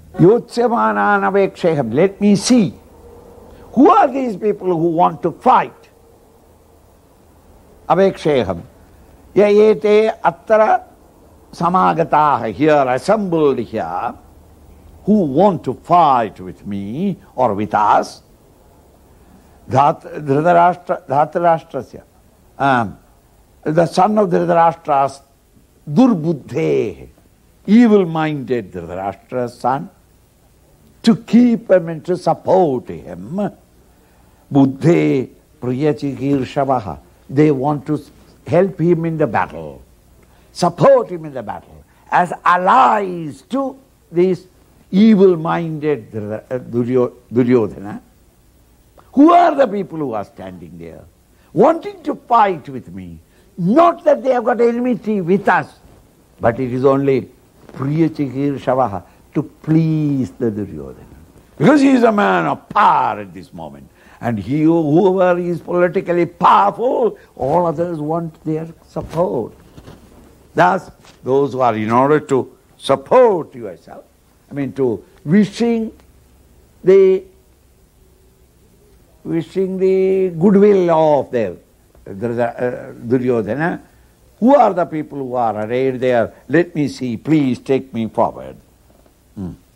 Yotsyamanan aveksheham. Let me see. Who are these people who want to fight? Aveksheham. Yayete atra samagataha. Here, assembled here, who want to fight with me or with us. Dhritarashtrasya. The son of Dhritarashtra's durbuddhe, evil-minded Dhritarashtra's son, to keep him and to support him. Buddhe priyachikirshavaha. They want to help him in the battle, support him in the battle, as allies to this evil-minded Duryodhana. Who are the people who are standing there, wanting to fight with me? Not that they have got enmity with us, but it is only priyachikirshavaha, to please the Duryodhana. Because he is a man of power at this moment. And whoever is politically powerful, all others want their support. Thus, those who are in order to support yourself, to wishing the goodwill of the Duryodhana, who are the people who are arrayed there? Let me see, please take me forward.